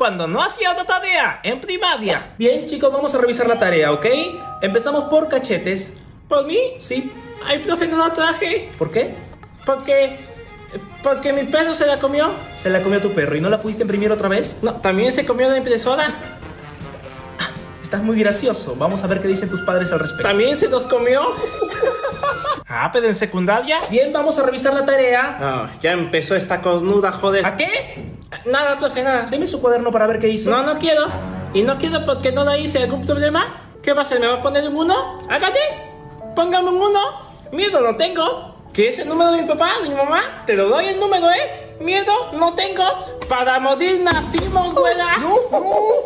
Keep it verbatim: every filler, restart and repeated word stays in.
cuando no hacía otra tarea en primaria. Bien, chicos, vamos a revisar la tarea, ¿ok? Empezamos por cachetes. ¿Por mí? Sí. Ay, profe, no la traje. ¿Por qué? Porque... Porque mi perro se la comió. ¿Se la comió tu perro y no la pudiste imprimir otra vez? No, también se comió la impresora. Ah, estás muy gracioso. Vamos a ver qué dicen tus padres al respecto. ¿También se los comió? Ah, pero en secundaria. Bien, vamos a revisar la tarea. Ah, ya empezó esta cornuda, joder. ¿A qué? Nada, profe, nada. Deme su cuaderno para ver qué hizo. No, no quiero. Y no quiero porque no la hice. ¿Algún problema? ¿Qué va a hacer? ¿Me va a poner un uno? ¡Hágate! ¡Póngame un uno! Miedo no tengo. ¿Qué es el número de mi papá, de mi mamá? Te lo doy el número, ¿eh? Miedo no tengo. Para morir nacimos, güera.